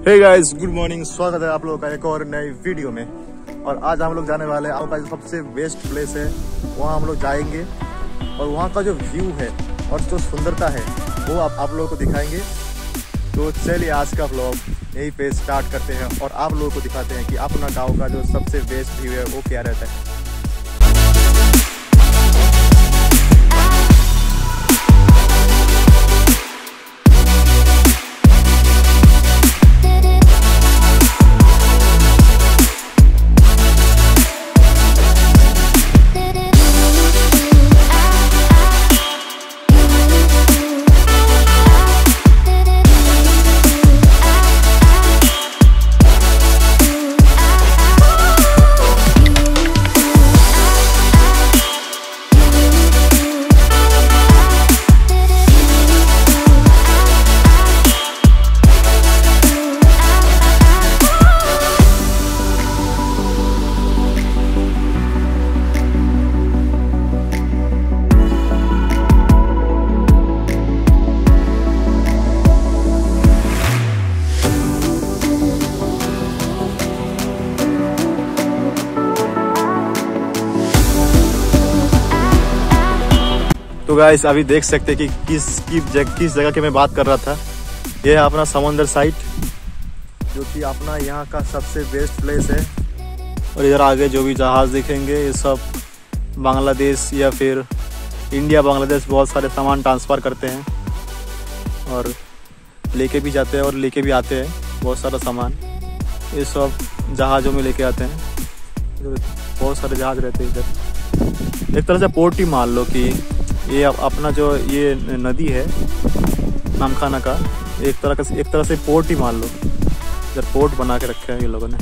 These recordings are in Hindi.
Hey guys, good morning. स्वागत है आप लोगों का एक और नई वीडियो में। और आज हम लोग जाने वाले हैं आपका जो सबसे बेस्ट प्लेस है, वहाँ हम लोग जाएंगे और वहाँ का जो व्यू है और जो सुंदरता है वो आप लोगों को दिखाएंगे। तो चलिए आज का व्लॉग यहीं पे स्टार्ट करते हैं और आप लोगों को दिखाते हैं कि अपना गाँव का जो सबसे बेस्ट व्यू है वो क्या रहता है। तो गाइस अभी देख सकते हैं कि किस जगह की मैं बात कर रहा था। ये है अपना समंदर साइट, जो कि अपना यहाँ का सबसे बेस्ट प्लेस है। और इधर आगे जो भी जहाज़ दिखेंगे ये सब बांग्लादेश या फिर इंडिया बांग्लादेश बहुत सारे सामान ट्रांसफ़र करते हैं और लेके भी जाते हैं और लेके भी आते हैं बहुत सारा सामान। ये सब जहाज़ों में लेके आते हैं। बहुत सारे जहाज़ रहते हैं इधर। एक तरह से पोर्ट ही मान लो कि ये अपना जो ये नदी है नामखाना का, एक तरह से पोर्ट ही मान लो। इधर पोर्ट बना के रखे हैं ये लोगों ने।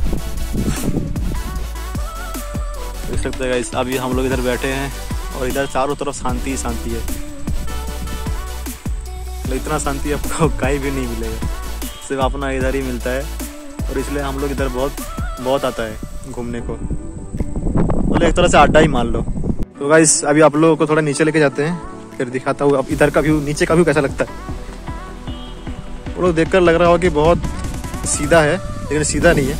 देख सकते हैं गाइस, अभी हम लोग इधर बैठे हैं और इधर चारों तरफ शांति ही शांति है। तो इतना शांति आपको कहीं भी नहीं मिलेगा, सिर्फ अपना इधर ही मिलता है। और इसलिए हम लोग इधर बहुत आता है घूमने को। मतलब एक तरह से अड्डा ही मान लो। तो गाइस अभी आप लोगों को थोड़ा नीचे लेके जाते हैं, फिर दिखाता हूँ अब इधर का व्यू, नीचे का व्यू कैसा लगता है। वो लोग देखकर लग रहा होगा कि बहुत सीधा है, लेकिन सीधा नहीं है।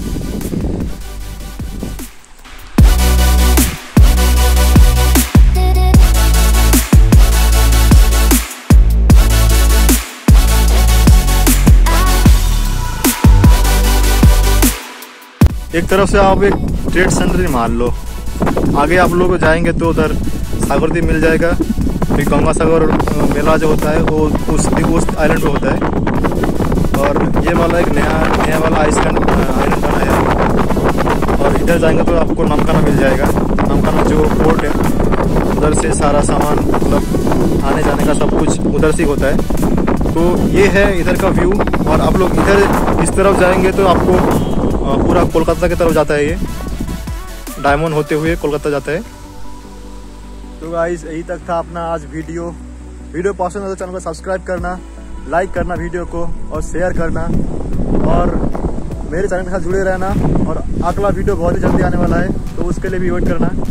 एक तरफ से आप एक ट्रेड सेंटर मान लो। आगे आप लोग जाएंगे तो उधर सागरद्वीप मिल जाएगा। फिर गंगा सागर मेला जो होता है वो उस आइलैंड पे होता है। और ये वाला एक नया वाला आइलैंड बना है। और इधर जाएंगे तो आपको नामखाना मिल जाएगा। नामखाना जो पोर्ट है उधर से सारा सामान, मतलब आने जाने का सब कुछ उधर से होता है। तो ये है इधर का व्यू। और आप लोग इधर इस तरफ जाएंगे तो आपको पूरा कोलकाता की तरफ जाता है। ये डायमंड होते हुए कोलकाता जाता है। तो गाइस यही तक था अपना आज वीडियो पसंद है तो चैनल को सब्सक्राइब करना, लाइक करना वीडियो को और शेयर करना। और मेरे चैनल के साथ जुड़े रहना। और अगला वीडियो बहुत ही जल्दी आने वाला है, तो उसके लिए भी वेट करना।